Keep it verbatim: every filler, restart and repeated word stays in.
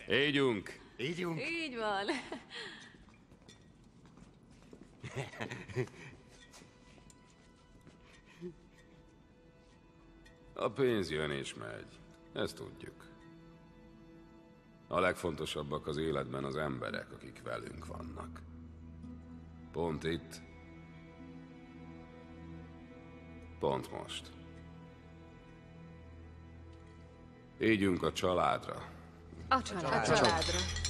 Ígyunk! Ígyunk? Így van. A pénz jön és megy. Ezt tudjuk. A legfontosabbak az életben az emberek, akik velünk vannak. Pont itt. Pont most. Ígyünk a családra. A családra. A családra.